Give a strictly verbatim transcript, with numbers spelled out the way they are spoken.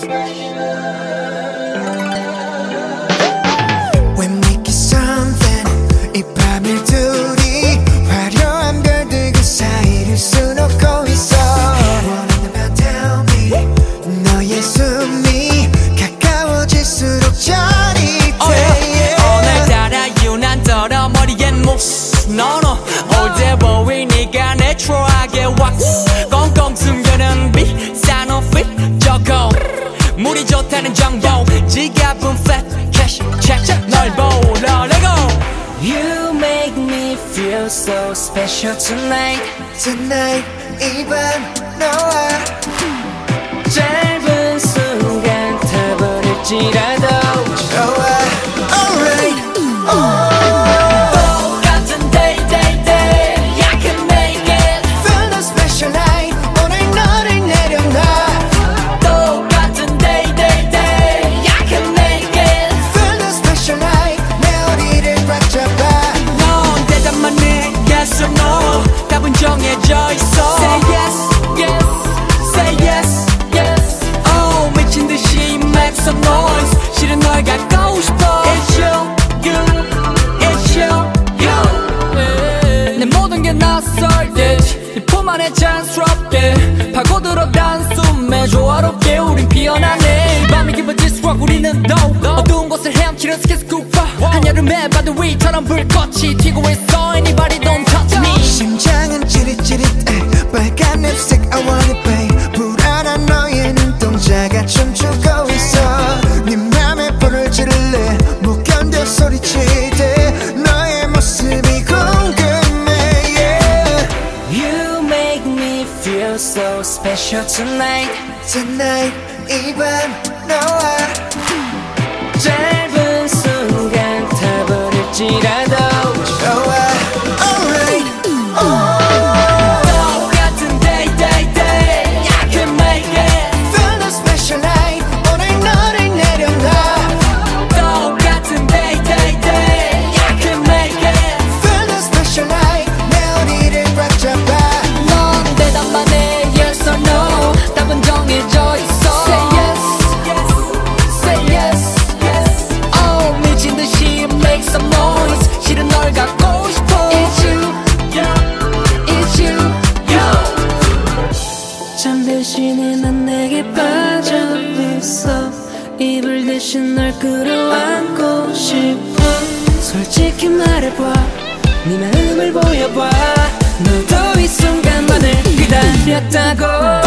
We make it something. 이 밤을 둘이 화려한 별들 그 사이를 수놓고 있어. 원한다면 tell me. 너의 숨이 가까워질수록 짜릿해. oh, yeah. 오늘따라 유난더러 머리엔 몹시 너너 all day 보이 네가 내 트로하게 왁스 꽁꽁 숨겨는 비싼 옷핏 저거 물이 좋다는 정보 지갑은 flat cash check 널 보러 레고. You make me feel so special tonight. Tonight 이 밤 너와 짧은 순간 타버릴지라도 좋아. Alright. Oh. 똑같은 day day day I can make it. Feel the special night. 오늘 너를 내려놔. 똑같은 day day day I can make it. Feel the special night. 내 허리를 꽉 잡아. 넌 대답만 해 yes or no 답은 정해져 있어. Say yes yes say yes yes. oh 미친 듯이 make some noise 실은 널 갖고 싶어. It's you you it's you you. 내 모든 게 낯설 듯 네 품 안에 자연스럽게 파고들어 단숨에 조화롭게 우린 피어나네. 이 밤이 깊어질 수록 우리는 더 어두운 곳을 헤엄치는 스키스쿠퍼 한여름의 바다 위처럼 불꽃이 튀고 있어. Anybody don't touch me. 심장은 찌릿찌릿해. 빨간 립스틱 I want it babe. 불안한 너의 눈동자가 춤추고 있어. 네 맘에 불을 지를래. 못 견뎌 소리칠 때 너의 모습이 궁금해. Yeah. You make me feel so special tonight. Tonight 이 밤 너와 짧은 순간 타버릴지라도 좋아. Alright. Oh. 똑같은 day day day I can make it. Feel the special night. 오늘 너를 내려놔. 똑같은 day day day I can make it. Feel the special night. 내 허리를 꽉 잡아. 넌 대답만 해 yes or no 답은 정해져 있어. Say yes say yes yes. oh 미친 듯이 make some noise 실은 널 갖고 싶어. It's you it's you you. 잠드시 난 내게 빠져 있어. 이불 대신 널 끌어안고 싶어. 솔직히 말해봐 네 마음을 보여봐. 너도 이 순간만을 기다렸다고.